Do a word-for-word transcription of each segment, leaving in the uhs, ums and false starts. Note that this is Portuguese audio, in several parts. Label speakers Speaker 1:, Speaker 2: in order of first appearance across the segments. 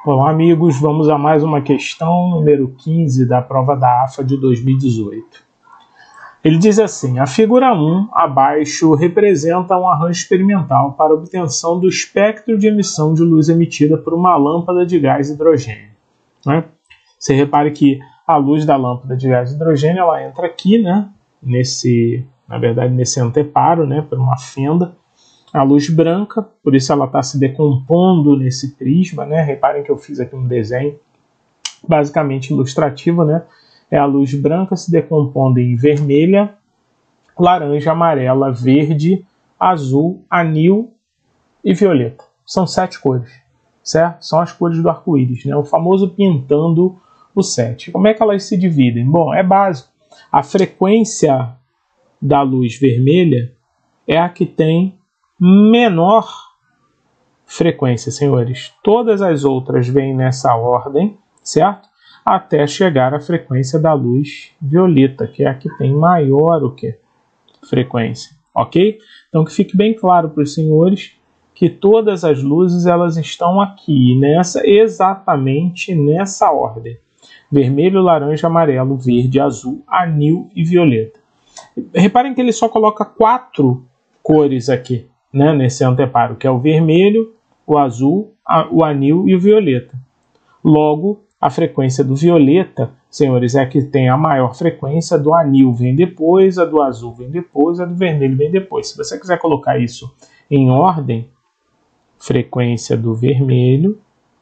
Speaker 1: Olá, amigos, vamos a mais uma questão, número quinze da prova da AFA de dois mil e dezoito. Ele diz assim: a figura um abaixo representa um arranjo experimental para obtenção do espectro de emissão de luz emitida por uma lâmpada de gás hidrogênio. Né? Você repare que a luz da lâmpada de gás hidrogênio ela entra aqui, né? nesse, na verdade, nesse anteparo, né? por uma fenda. A luz branca, por isso ela está se decompondo nesse prisma, né? Reparem que eu fiz aqui um desenho basicamente ilustrativo, né? É a luz branca se decompondo em vermelha, laranja, amarela, verde, azul, anil e violeta. São sete cores, certo? São as cores do arco-íris, né? O famoso pintando o sete. Como é que elas se dividem? Bom, é básico. A frequência da luz vermelha é a que tem menor frequência, senhores. Todas as outras vêm nessa ordem, certo? Até chegar à frequência da luz violeta, que é a que tem maior o que? Frequência, ok? Então que fique bem claro para os senhores que todas as luzes elas estão aqui, nessa, exatamente nessa ordem. Vermelho, laranja, amarelo, verde, azul, anil e violeta. Reparem que ele só coloca quatro cores aqui, né, nesse anteparo, que é o vermelho, o azul, a, o anil e o violeta. Logo, a frequência do violeta, senhores, é a que tem a maior frequência, do anil vem depois, a do azul vem depois, a do vermelho vem depois. Se você quiser colocar isso em ordem, frequência do vermelho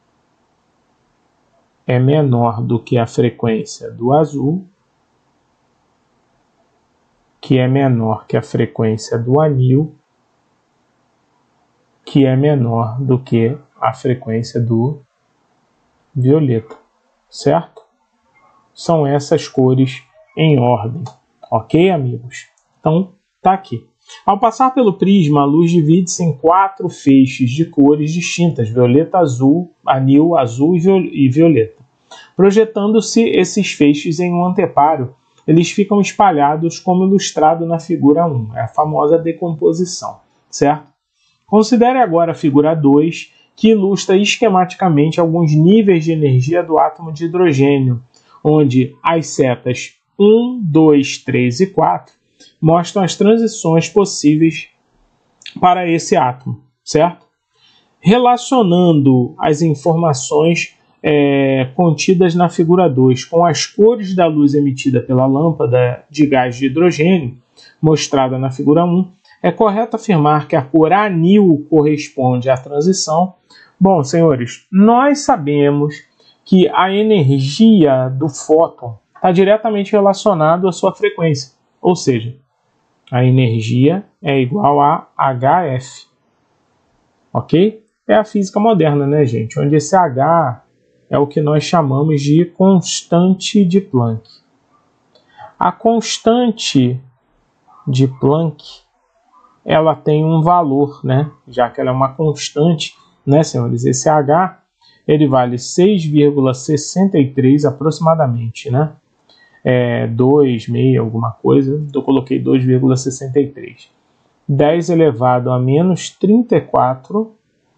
Speaker 1: é menor do que a frequência do azul, que é menor que a frequência do anil, que é menor do que a frequência do violeta, certo? São essas cores em ordem, ok, amigos? Então, tá aqui. Ao passar pelo prisma, a luz divide-se em quatro feixes de cores distintas, violeta, azul, anil, azul e violeta. Projetando-se esses feixes em um anteparo, eles ficam espalhados como ilustrado na figura um, é a famosa decomposição, certo? Considere agora a figura dois, que ilustra esquematicamente alguns níveis de energia do átomo de hidrogênio, onde as setas um, dois, três e quatro mostram as transições possíveis para esse átomo, certo? Relacionando as informações é, contidas na figura dois com as cores da luz emitida pela lâmpada de gás de hidrogênio, mostrada na figura um, é correto afirmar que a cor anil corresponde à transição. Bom, senhores, nós sabemos que a energia do fóton está diretamente relacionada à sua frequência. Ou seja, a energia é igual a H F. Ok? É a física moderna, né, gente? Onde esse H é o que nós chamamos de constante de Planck. A constante de Planck ela tem um valor, né? Já que ela é uma constante, né, senhores? Esse H, ele vale seis vírgula sessenta e três aproximadamente, né? É, dois, meio, alguma coisa. Eu coloquei dois vírgula sessenta e três. dez elevado a menos trinta e quatro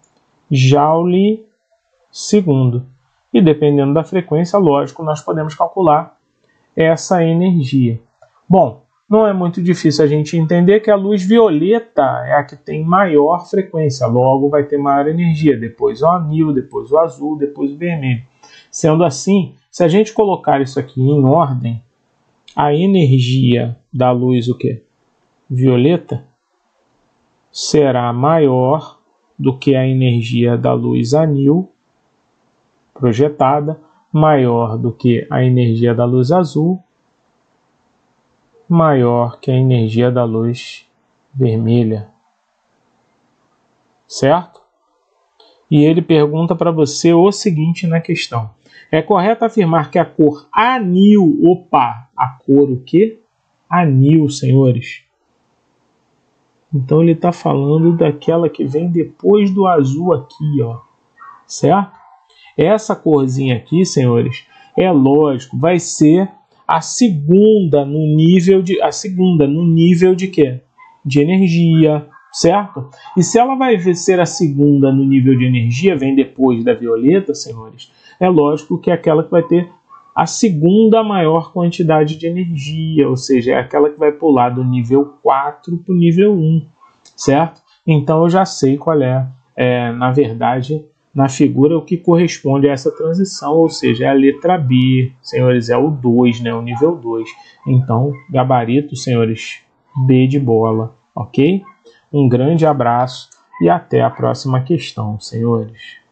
Speaker 1: joule segundo. E dependendo da frequência, lógico, nós podemos calcular essa energia. Bom, não é muito difícil a gente entender que a luz violeta é a que tem maior frequência, logo vai ter maior energia, depois o anil, depois o azul, depois o vermelho. Sendo assim, se a gente colocar isso aqui em ordem, a energia da luz o quê? Violeta será maior do que a energia da luz anil projetada, maior do que a energia da luz azul, maior que a energia da luz vermelha, certo? E ele pergunta para você o seguinte na questão: é correto afirmar que a cor anil, opa, a cor o quê? Anil, senhores. Então ele está falando daquela que vem depois do azul aqui, ó, certo? Essa corzinha aqui, senhores, é lógico, vai ser a segunda no nível de a segunda no nível de quê? De energia, certo? E se ela vai ser a segunda no nível de energia, vem depois da violeta, senhores, é lógico que é aquela que vai ter a segunda maior quantidade de energia, ou seja, é aquela que vai pular do nível quatro para o nível um, certo? Então eu já sei qual é, é, na verdade, na figura, o que corresponde a essa transição, ou seja, é a letra B, senhores, é o dois, né, o nível dois. Então, gabarito, senhores, B de bola, ok? Um grande abraço e até a próxima questão, senhores.